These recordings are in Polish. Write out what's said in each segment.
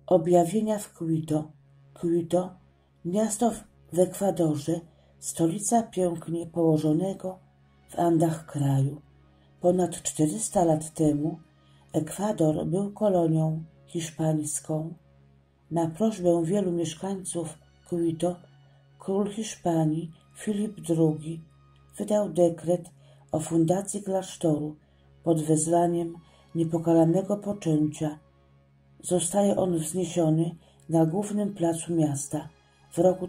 Objawienia w Quito. Quito, miasto w Ekwadorze, stolica pięknie położonego w Andach kraju. Ponad 400 lat temu Ekwador był kolonią hiszpańską. Na prośbę wielu mieszkańców Quito król Hiszpanii Filip II wydał dekret o fundacji klasztoru pod wezwaniem niepokalanego poczęcia. Zostaje on wzniesiony na głównym placu miasta. W roku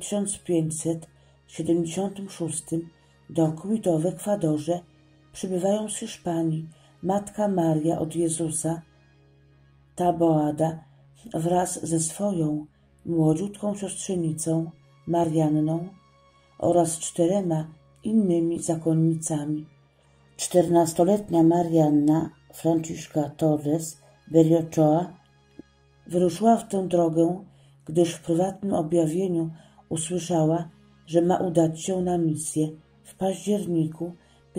1576 do Quito w Ekwadorze przybywają z Hiszpanii Matka Maria od Jezusa, Taboada, wraz ze swoją młodziutką siostrzenicą Marianną oraz 4 innymi zakonnicami. 14-letnia Marianna Francisca Torres Berriochoa wyruszyła w tę drogę, gdyż w prywatnym objawieniu usłyszała, że ma udać się na misję. W październiku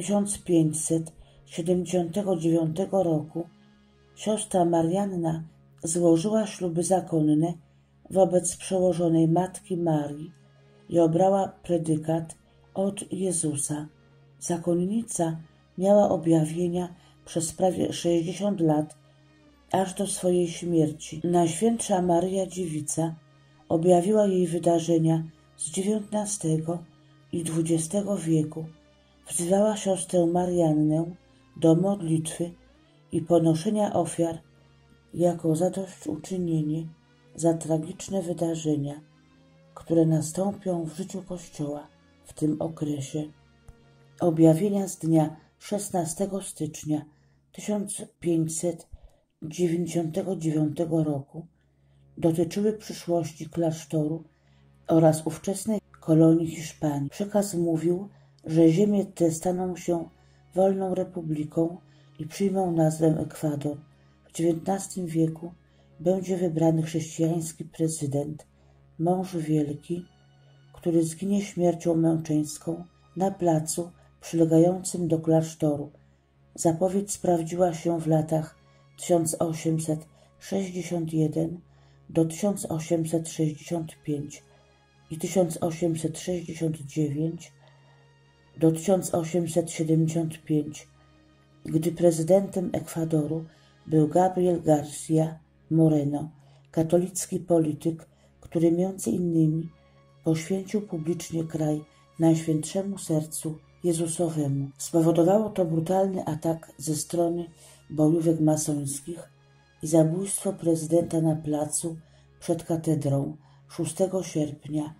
1579 roku siostra Marianna złożyła śluby zakonne wobec przełożonej Matki Marii i obrała predykat od Jezusa. Zakonnica miała objawienia przez prawie 60 lat, aż do swojej śmierci. Najświętsza Maryja Dziewica objawiła jej wydarzenia z XIX i XX wieku. Wzywała siostrę Mariannę do modlitwy i ponoszenia ofiar jako zadośćuczynienie za tragiczne wydarzenia, które nastąpią w życiu Kościoła w tym okresie. Objawienia z dnia 16 stycznia 1599 roku dotyczyły przyszłości klasztoru oraz ówczesnej kolonii Hiszpanii. Przekaz mówił, że ziemie te staną się wolną republiką i przyjmą nazwę Ekwador. W XIX wieku będzie wybrany chrześcijański prezydent, mąż wielki, który zginie śmiercią męczeńską na placu przylegającym do klasztoru. Zapowiedź sprawdziła się w latach 1861 do 1865 i 1869 do 1875, gdy prezydentem Ekwadoru był Gabriel García Moreno, katolicki polityk, który między innymi poświęcił publicznie kraj Najświętszemu Sercu Jezusowemu. Spowodowało to brutalny atak ze strony bojówek masońskich i zabójstwo prezydenta na placu przed katedrą 6 sierpnia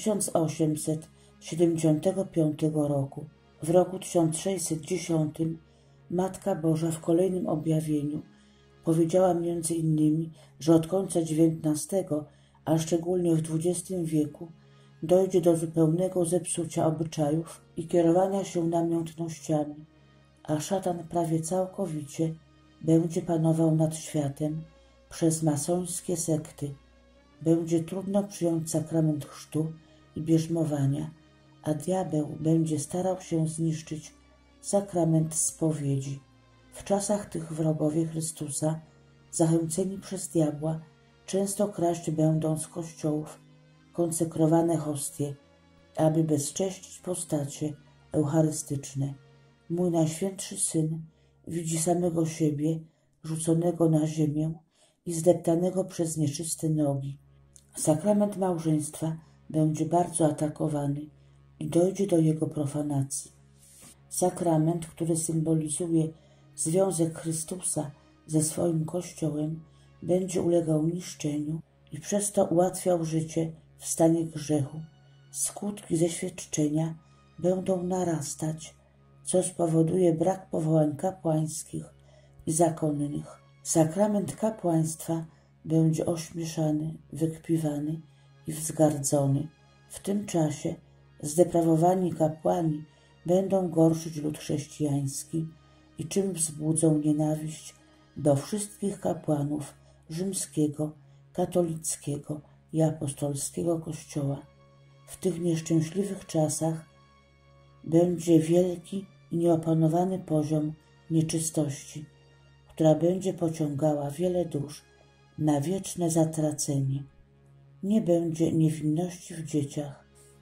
1875 roku. W roku 1610 Matka Boża w kolejnym objawieniu powiedziała między innymi, że od końca XIX, a szczególnie w XX wieku, dojdzie do zupełnego zepsucia obyczajów i kierowania się namiętnościami, a szatan prawie całkowicie będzie panował nad światem przez masońskie sekty. Będzie trudno przyjąć sakrament chrztu i bierzmowania, a diabeł będzie starał się zniszczyć sakrament spowiedzi. W czasach tych wrogowie Chrystusa, zachęceni przez diabła, często kraść będą z kościołów konsekrowane hostie, aby bezcześcić postacie eucharystyczne. Mój Najświętszy Syn widzi samego siebie rzuconego na ziemię i zdeptanego przez nieczyste nogi. Sakrament małżeństwa będzie bardzo atakowany i dojdzie do jego profanacji. Sakrament, który symbolizuje związek Chrystusa ze swoim Kościołem, będzie ulegał niszczeniu i przez to ułatwiał życie w stanie grzechu. Skutki zeświadczenia będą narastać, co spowoduje brak powołań kapłańskich i zakonnych. Sakrament kapłaństwa będzie ośmieszany, wykpiwany i wzgardzony. W tym czasie zdeprawowani kapłani będą gorszyć lud chrześcijański i czym wzbudzą nienawiść do wszystkich kapłanów rzymskiego, katolickiego i apostolskiego Kościoła. W tych nieszczęśliwych czasach będzie wielki i nieopanowany poziom nieczystości, która będzie pociągała wiele dusz na wieczne zatracenie. Nie będzie niewinności w dzieciach,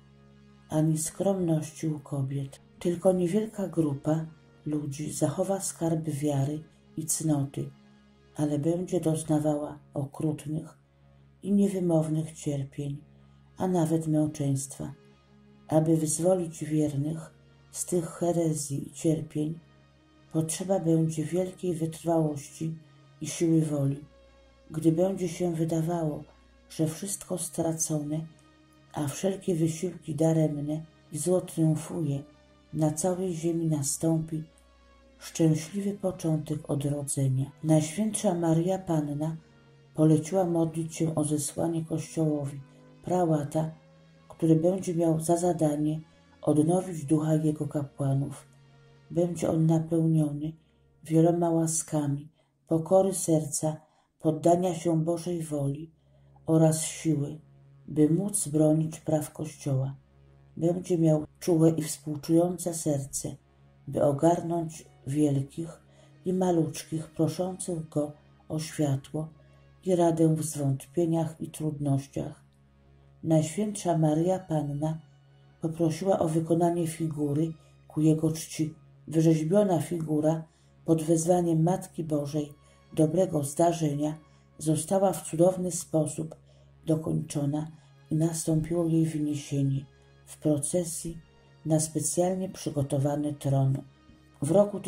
ani skromności u kobiet. Tylko niewielka grupa ludzi zachowa skarby wiary i cnoty, ale będzie doznawała okrutnych i niewymownych cierpień, a nawet męczeństwa. Aby wyzwolić wiernych z tych herezji i cierpień, potrzeba będzie wielkiej wytrwałości i siły woli. Gdy będzie się wydawało, że wszystko stracone, a wszelkie wysiłki daremne i zło triumfuje, na całej ziemi nastąpi szczęśliwy początek odrodzenia. Najświętsza Maryja Panna poleciła modlić się o zesłanie Kościołowi prałata, który będzie miał za zadanie odnowić ducha jego kapłanów. Będzie on napełniony wieloma łaskami, pokory serca, poddania się Bożej woli oraz siły, by móc bronić praw Kościoła. Będzie miał czułe i współczujące serce, by ogarnąć wielkich i maluczkich proszących go o światło i radę w zwątpieniach i trudnościach. Najświętsza Maryja Panna poprosiła o wykonanie figury ku jego czci. Wyrzeźbiona figura pod wezwaniem Matki Bożej dobrego zdarzenia została w cudowny sposób dokończona i nastąpiło jej wyniesienie w procesji na specjalnie przygotowany tron. W roku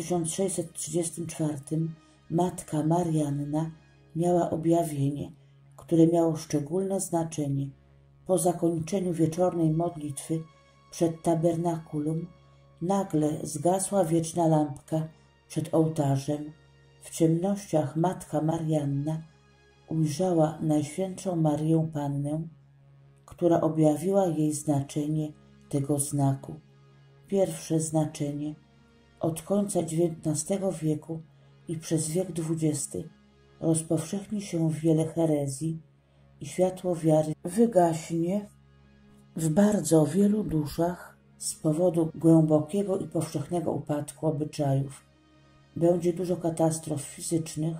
1634 Matka Marianna miała objawienie, które miało szczególne znaczenie. Po zakończeniu wieczornej modlitwy przed tabernakulum nagle zgasła wieczna lampka przed ołtarzem. W ciemnościach Matka Marianna ujrzała Najświętszą Maryję Pannę, która objawiła jej znaczenie tego znaku. Pierwsze znaczenie od końca XIX wieku i przez wiek XX rozpowszechni się wiele herezji i światło wiary wygaśnie w bardzo wielu duszach z powodu głębokiego i powszechnego upadku obyczajów. Będzie dużo katastrof fizycznych,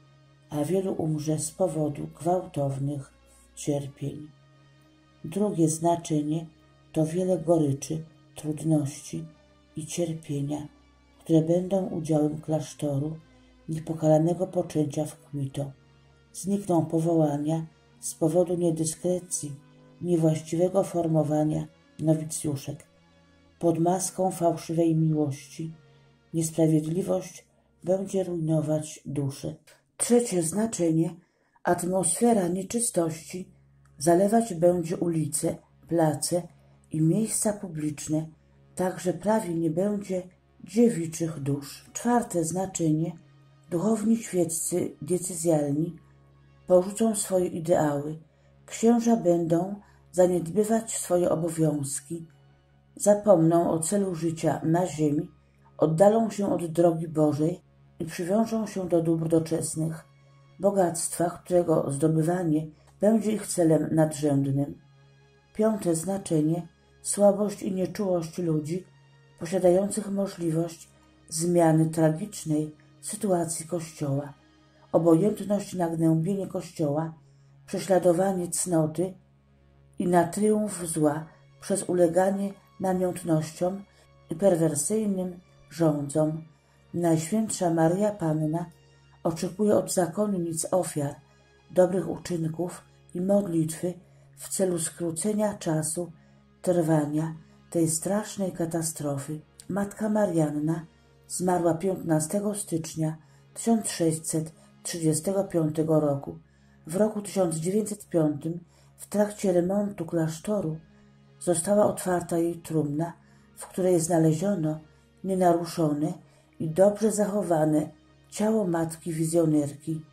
a wielu umrze z powodu gwałtownych cierpień. Drugie znaczenie to wiele goryczy, trudności i cierpienia, które będą udziałem klasztoru niepokalanego poczęcia w Quito. Znikną powołania z powodu niedyskrecji, niewłaściwego formowania nowicjuszek. Pod maską fałszywej miłości niesprawiedliwość będzie rujnować duszę. Trzecie znaczenie – atmosfera nieczystości zalewać będzie ulice, place i miejsca publiczne, tak że prawie nie będzie dziewiczych dusz. Czwarte znaczenie – duchowni świeccy diecezjalni porzucą swoje ideały, księża będą zaniedbywać swoje obowiązki, zapomną o celu życia na ziemi, oddalą się od drogi Bożej i przywiążą się do dóbr doczesnych, bogactwa, którego zdobywanie będzie ich celem nadrzędnym. Piąte znaczenie – słabość i nieczułość ludzi posiadających możliwość zmiany tragicznej sytuacji Kościoła, obojętność na gnębienie Kościoła, prześladowanie cnoty i na triumf zła przez uleganie namiętnościom i perwersyjnym rządzom. Najświętsza Maryja Panna oczekuje od zakonnic ofiar, dobrych uczynków i modlitwy w celu skrócenia czasu trwania tej strasznej katastrofy. Matka Marianna zmarła 15 stycznia 1635 roku. W roku 1905 w trakcie remontu klasztoru została otwarta jej trumna, w której znaleziono nienaruszone i dobrze zachowane ciało matki wizjonerki